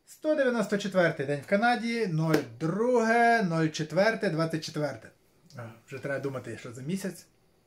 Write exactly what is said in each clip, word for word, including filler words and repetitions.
сто дев'яносто четвертий день в Канаді, друге чотири двадцять чотири. Вже треба думати, що за місяць.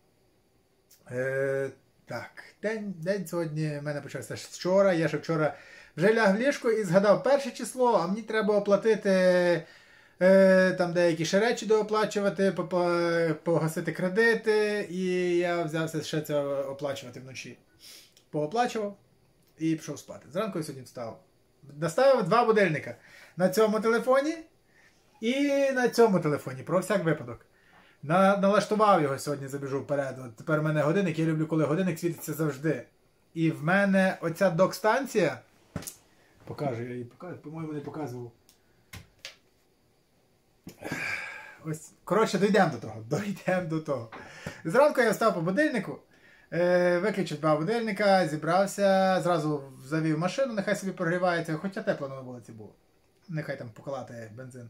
Е, так, день, день сьогодні в мене почався з вчора. Я ще вчора вже ляг в ліжко і згадав перше число, а мені треба оплатити е, там деякі ще речі дооплачувати, погасити кредити, і я взявся ще це оплачувати вночі. Пооплачував і пішов спати. Зранку я сьогодні встав. Наставив два будильника. На цьому телефоні і на цьому телефоні, про всяк випадок. На, налаштував його сьогодні, забіжу вперед. От тепер в мене годинник, я люблю, коли годинник світиться завжди. І в мене оця док-станція, покажу, я її покажу, по-моєму не показував. Ось, коротше, дійдемо до того, дійдемо до того. Зранку я встав по будильнику, е, виключив два будильника, зібрався, зразу завів машину, нехай собі прогрівається, хоча тепло на вулиці було. Нехай там поколати бензин.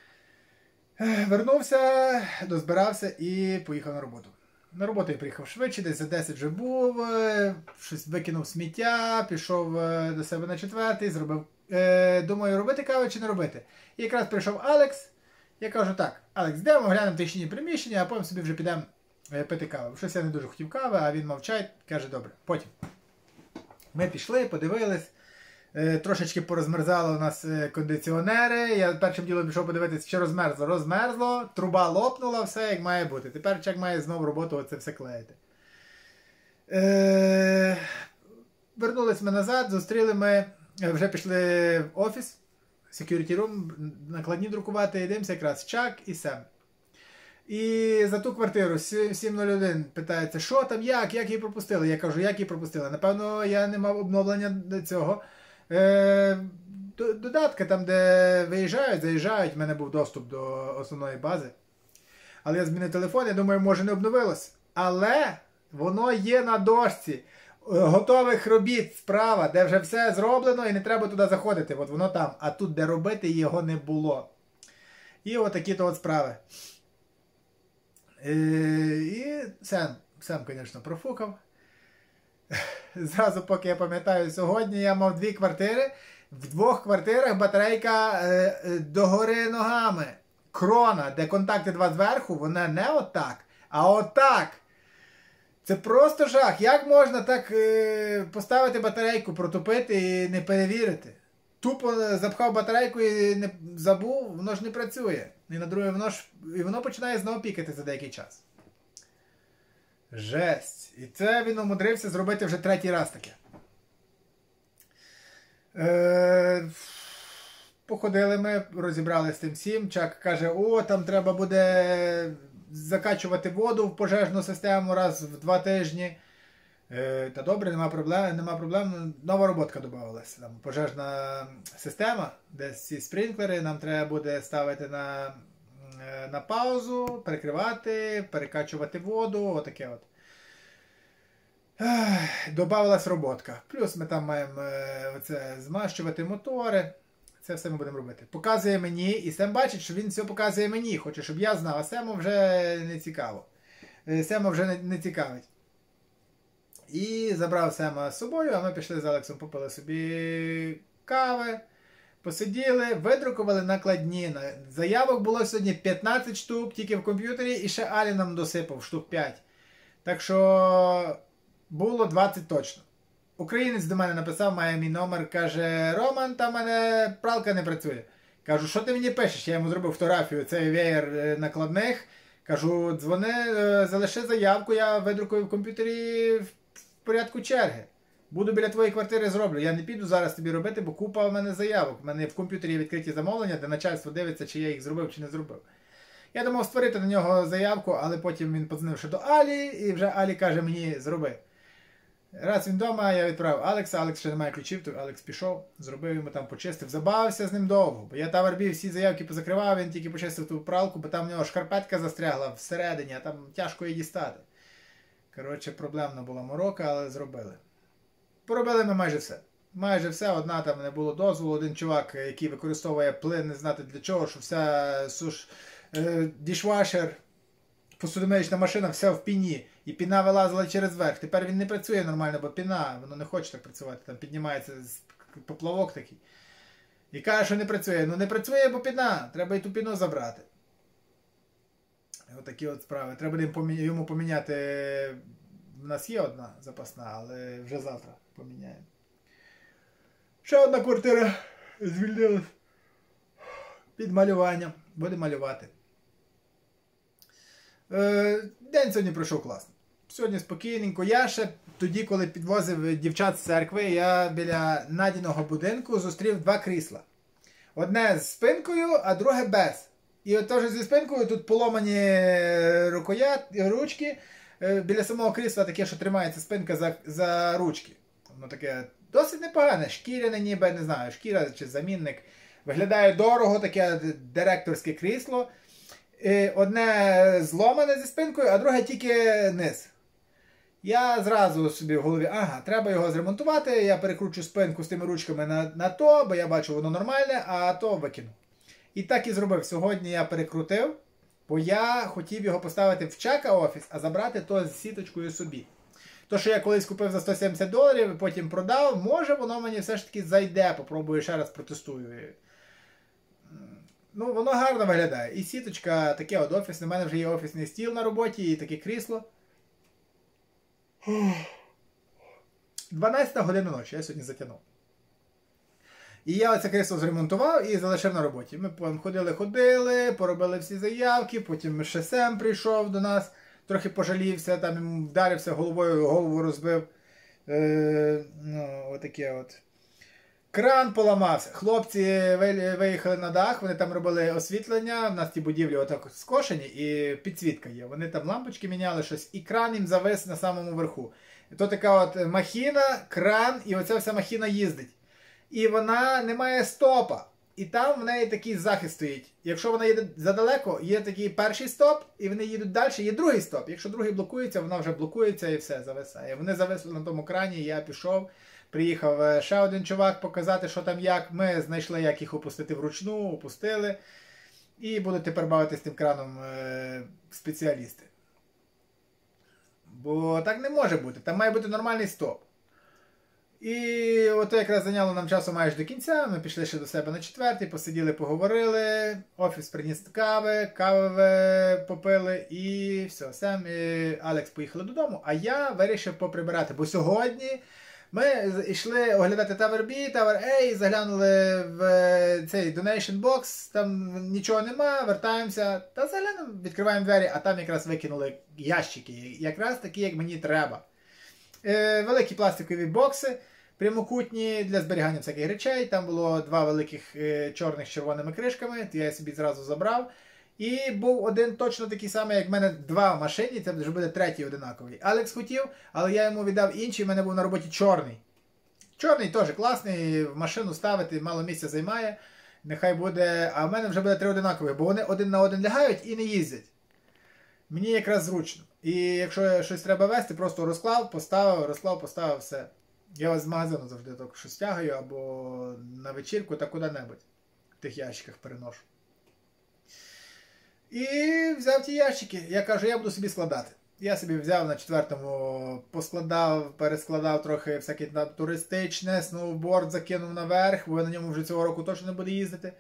Вернувся, дозбирався і поїхав на роботу. На роботу я приїхав швидше, десь за десять вже був, щось викинув сміття, пішов до себе на четвертий, зробив, е, думаю, робити каву чи не робити. І якраз прийшов Алекс, я кажу, так, Алекс, йдемо, глянемо технічні приміщення, а потім собі вже підемо пити каву. Щось я не дуже хотів кави, а він мовчать, каже, добре, потім. Ми пішли, подивились. Трошечки порозмерзало у нас кондиціонери. Я першим ділом пішов подивитися, що розмерзло. Розмерзло, труба лопнула, все як має бути. Тепер чек має знову роботу оце все клеїти. Е... Вернулись ми назад, зустріли ми, вже пішли в офіс, security room, накладні друкувати, йдемося якраз Чак і Сем. І за ту квартиру сім нуль один питається, що там, як, як її пропустили? Я кажу, як її пропустили? Напевно, я не мав обновлення до цього. Е, додатки там, де виїжджають, заїжджають, в мене був доступ до основної бази. Але я змінив телефон, я думаю, може не обновилось. Але воно є на дошці готових робіт справа, де вже все зроблено і не треба туди заходити. От воно там, а тут, де робити, його не було. І от такі-то от справи. Е, і Сем, Сем, звісно, профукав. Зразу, поки я пам'ятаю, сьогодні я мав дві квартири. В двох квартирах батарейка е, е, догори ногами. Крона, де контакти два зверху, вона не отак, а отак. Це просто жах. Як можна так е, поставити батарейку, протупити і не перевірити? Тупо запхав батарейку і не забув, воно ж не працює. І на друге, воно ж, і воно починає знову пікати за деякий час. Жесть. І це він умудрився зробити вже третій раз таке. Е, походили ми, розібрали з тим всім. Чак каже, о, там треба буде закачувати воду в пожежну систему раз в два тижні. Е, та добре, нема проблем, нема проблем. Нова роботка додавалася. Там пожежна система, де ці спринклери нам треба буде ставити на, на паузу, перекривати, перекачувати воду, отаке от. Добавилась роботка. Плюс ми там маємо е, оце, змащувати мотори. Це все ми будемо робити. Показує мені, і Сем бачить, що він все показує мені. Хоче, щоб я знав, а Сему вже не цікаво. Сема вже не, не цікавить. І забрав Сема з собою, а ми пішли з Алексом, попили собі кави, посиділи, видрукували накладні. Заявок було сьогодні п'ятнадцять штук, тільки в комп'ютері, і ще Алі нам досипав штук п'ять. Так що було двадцять точно. Українець до мене написав, має мій номер, каже, Роман, там в мене пралка не працює. Кажу, що ти мені пишеш? Я йому зробив фотографію, цей веєр накладних. Кажу, дзвони, залиши заявку, я видрукую в комп'ютері в порядку черги. Буду біля твоєї квартири зроблю. Я не піду зараз тобі робити, бо купа в мене заявок. У мене в комп'ютері є відкриті замовлення, де начальство дивиться, чи я їх зробив, чи не зробив. Я думав створити на нього заявку, але потім він подзвонив ще до Алі, і вже Алі каже мені, зроби. Раз він вдома, я відправив Алекса, Алекс ще не має ключів, то Алекс пішов, зробив йому там, почистив, забавився з ним довго, бо я там арбів всі заявки позакривав, він тільки почистив ту пралку, бо там в нього шкарпетка застрягла всередині, а там тяжко її дістати. Коротше, проблемна була морока, але зробили. Поробили ми майже все. Майже все, одна там не було дозволу, один чувак, який використовує плин, не знати для чого, що вся суш, е, дішвашер, посудомиючна машина, вся в піні. І піна вилазила через верх. Тепер він не працює нормально, бо піна, воно не хоче так працювати. Там піднімається поплавок такий. І каже, що не працює. Ну не працює, бо піна. Треба і ту піну забрати. Отакі от справи. Треба йому поміняти. У нас є одна запасна, але вже завтра поміняємо. Ще одна квартира звільнилась. Під малюванням. Буде малювати. Е, день сьогодні пройшов класно. Сьогодні спокійненько. Я ще тоді, коли підвозив дівчат з церкви, я біля Надіного будинку зустрів два крісла. Одне з спинкою, а друге без. І от теж зі спинкою тут поломані рукоят, ручки. Біля самого крісла таке, що тримається спинка за, за ручки. Воно таке досить непогане. Шкіряне ниби, не знаю, шкіра чи замінник. Виглядає дорого, таке директорське крісло. Одне зломане зі спинкою, а друге тільки низ. Я зразу собі в голові, ага, треба його зремонтувати, я перекручу спинку з тими ручками на, на то, бо я бачу, воно нормальне, а то викину. І так і зробив. Сьогодні я перекрутив, бо я хотів його поставити в чека офіс, а забрати то з сіточкою собі. То, що я колись купив за сто сімдесят доларів, потім продав, може воно мені все ж таки зайде, попробую ще раз протестую. Ну, воно гарно виглядає. І сіточка, таке от офісне, у мене вже є офісний стіл на роботі і таке крісло. дванадцята година ночі, я сьогодні затягнув. І я оце крісло зремонтував і залишив на роботі. Ми ходили-ходили, поробили всі заявки, потім ще Сем прийшов до нас, трохи пожалівся, там йому вдарився головою, голову розбив. Е, ну, отаке от. Кран поламався. Хлопці виїхали на дах, вони там робили освітлення, в нас ті будівлі отак скошені і підсвітка є. Вони там лампочки міняли щось, і кран їм завис на самому верху. І то така от махіна, кран, і оця вся махіна їздить. І вона не має стопа. І там в неї такий захист стоїть. Якщо вона їде задалеко, є такий перший стоп, і вони їдуть далі, є другий стоп. Якщо другий блокується, вона вже блокується і все, зависає. Вони зависли на тому крані, я пішов. Приїхав ще один чувак показати, що там як. Ми знайшли, як їх опустити вручну, опустили. І будуть тепер бавитися тим краном е- спеціалісти. Бо так не може бути. Там має бути нормальний стоп. І от якраз зайняло нам часу майже до кінця. Ми пішли ще до себе на четвертий, посиділи, поговорили. Офіс приніс кави, кави попили і все. Сем і Алекс поїхали додому, а я вирішив поприбирати. Бо сьогодні ми йшли оглядати Tower B, Tower A, заглянули в цей donation box, там нічого нема, вертаємося, та заглянемо, відкриваємо двері, а там якраз викинули ящики, якраз такі, як мені треба. Е, великі пластикові бокси, прямокутні для зберігання всяких речей, там було два великих е, чорних з червоними кришками, то я собі зразу забрав. І був один точно такий самий, як в мене два в машині, це вже буде третій одинаковий. Алекс хотів, але я йому віддав інший, в мене був на роботі чорний. Чорний теж класний, в машину ставити, мало місця займає, нехай буде, а в мене вже буде три одинакові, бо вони один на один лягають і не їздять. Мені якраз зручно. І якщо щось треба вести, просто розклав, поставив, розклав, поставив, все. Я ось з магазину завжди так щось тягаю, або на вечірку, та куди-небудь в тих ящиках переношу. І взяв ті ящики. Я кажу, я буду собі складати. Я собі взяв на четвертому, поскладав, перескладав трохи всяке там туристичне, сноуборд закинув наверх, бо на ньому вже цього року точно не буде їздити.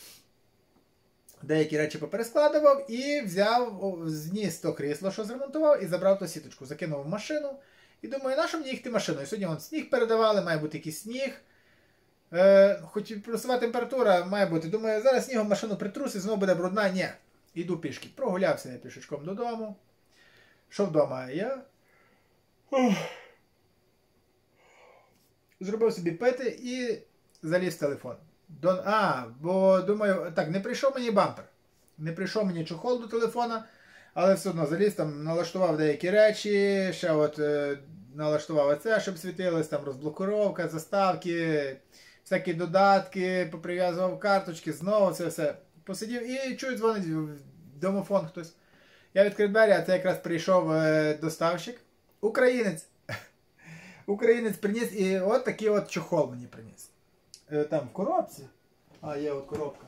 Деякі речі поперескладував і взяв, зніс то крісло, що зремонтував, і забрав ту сіточку. Закинув в машину. І думаю, на що мені їхати машиною? Сьогодні вон сніг передавали, має бути якийсь сніг. Е, хоч і плюсова температура має бути. Думаю, зараз снігом машину притрус і знову буде брудна. Ні. Іду пішки. Прогулявся я пішечком додому. Що вдома я? Ух. Зробив собі пити і заліз в телефон. Дон... А, бо думаю, так, не прийшов мені бампер. Не прийшов мені чохол до телефона, але все одно заліз, там налаштував деякі речі, ще от е, налаштував оце, щоб світилось, там розблокировка, заставки, всякі додатки, поприв'язував карточки, знову це все. Посидів і чую, дзвонить в домофон хтось. Я відкрив двері, а це якраз прийшов е, доставщик. Українець. Українець приніс і от такий от чохол мені приніс. Е, там в коробці. А, є от коробка.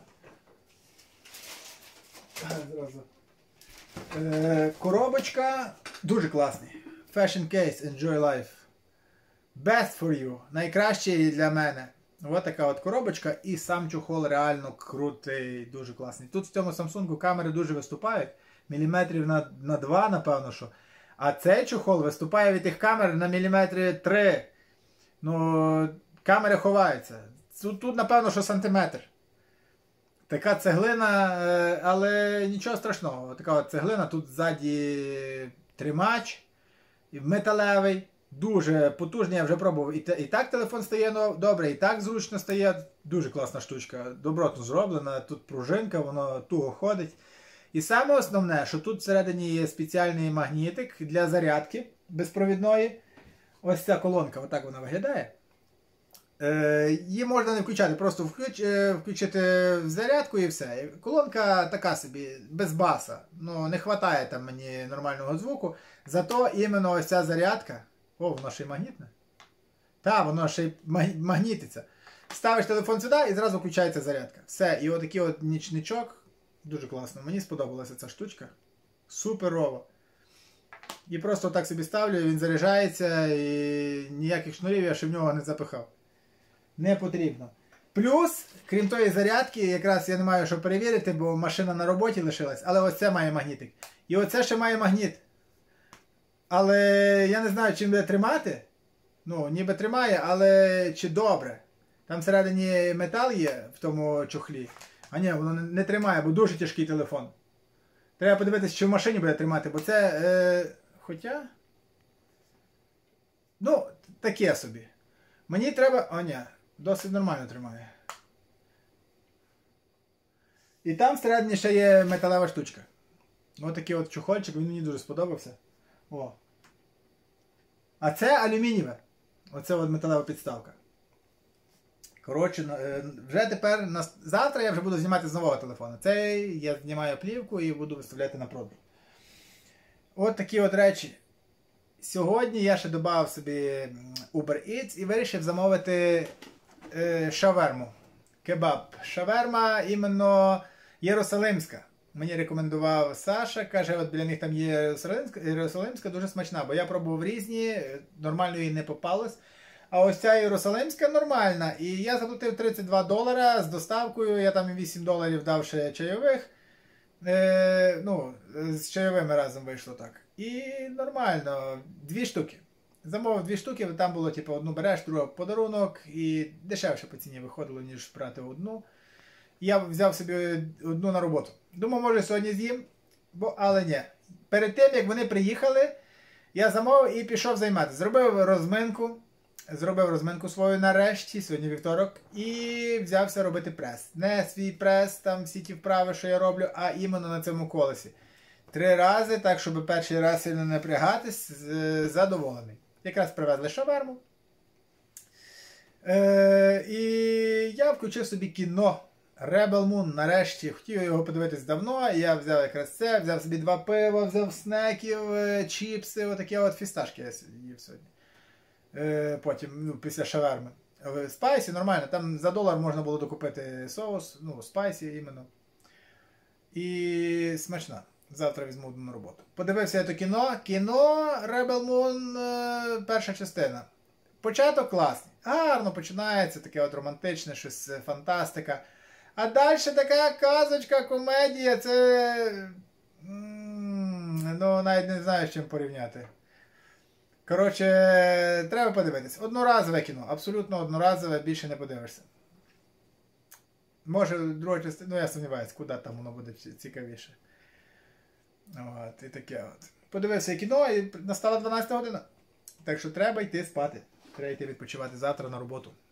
Зразу. Е, коробочка дуже класний. Fashion case, enjoy life. Best for you. Найкращий для мене. Ось така от коробочка, і сам чохол реально крутий, дуже класний. Тут в цьому Samsung камери дуже виступають, міліметрів на, на два, напевно, що. А цей чохол виступає від тих камер на міліметри три. Ну, камери ховаються. Тут, тут напевно, що сантиметр. Така цеглина, але нічого страшного. Така от цеглина, тут ззаді тримач металевий. Дуже потужний, я вже пробував. І, і так телефон стає добре, і так зручно стає. Дуже класна штучка. Добротно зроблена. Тут пружинка, воно туго ходить. І саме основне, що тут всередині є спеціальний магнітик для зарядки безпровідної. Ось ця колонка, отак вона виглядає. Е, її можна не включати, просто включ, е, включити в зарядку і все. Колонка така собі, без баса. Ну, не вистачає там мені нормального звуку. Зато іменно ось ця зарядка. О, воно ще й магнітне. Так, воно ще й магнітиться. Ставиш телефон сюди і зразу включається зарядка. Все, і отакий от нічничок. Дуже класно. Мені сподобалася ця штучка. Суперово. І просто так собі ставлю, він заряджається, і ніяких шнурів я ще в нього не запихав. Не потрібно. Плюс, крім тої зарядки, якраз я не маю що перевірити, бо машина на роботі лишилась, але ось це має магнітик. І оце ще має магніт. Але я не знаю, чим буде тримати. Ну, ніби тримає, але чи добре. Там всередині метал є в тому чохлі. А ні, воно не тримає, бо дуже тяжкий телефон. Треба подивитися, чи в машині буде тримати, бо це... Е, хоча... Ну, таке собі. Мені треба... О, ні, досить нормально тримає. І там всередині ще є металева штучка. Ось такий от чохольчик, він мені дуже сподобався. О. А це алюмінієве. Оце от металева підставка. Коротше, вже тепер, завтра я вже буду знімати з нового телефону. Цей я знімаю плівку і буду виставляти на продаж. От такі от речі. Сьогодні я ще додав собі Uber Eats і вирішив замовити е, шаверму. Кебаб. Шаверма іменно єрусалимська. Мені рекомендував Саша, каже, от біля них там є єрусалимська, єрусалимська, дуже смачна, бо я пробував різні, нормально їй не попалось. А ось ця єрусалимська нормальна. І я заплатив тридцять два долара з доставкою, я там вісім доларів дав ще чайових. Е, ну, з чайовими разом вийшло так. І нормально, дві штуки. Замовив дві штуки, там було типу одну береш, другу подарунок, і дешевше по ціні виходило, ніж брати одну. Я взяв собі одну на роботу. Думав, може сьогодні з'їм, бо, але ні. Перед тим, як вони приїхали, я замовив і пішов займатися. Зробив розминку. Зробив розминку свою нарешті, сьогодні вівторок, і взявся робити прес. Не свій прес, там всі ті вправи, що я роблю, а іменно на цьому колесі. Три рази, так, щоб перший раз сильно не напрягатись, задоволений. Якраз привезли шаверму. Е, і я включив собі кіно Rebel Moon, нарешті. Хотів його подивитись давно, я взяв якраз це, взяв собі два пива, взяв снеків, чіпси, отакі от фісташки я їв сьогодні. Потім, ну, після шаверми. Спайсі нормально, там за долар можна було докупити соус, ну, спайсі іменно. І смачна. Завтра візьму на роботу. Подивився я то кіно. Кіно Rebel Moon, перша частина. Початок класний. Гарно починається, таке от романтичне, щось фантастика. А далі така казочка, комедія, це... Ну, навіть не знаю, з чим порівняти. Коротше, треба подивитись. Одноразове кіно. Абсолютно одноразове, більше не подивишся. Може, друга частина, ну я сумніваюся, куди там воно буде цікавіше. От, і таке от. Подивився кіно і настала дванадцята година. Так що треба йти спати. Треба йти відпочивати завтра на роботу.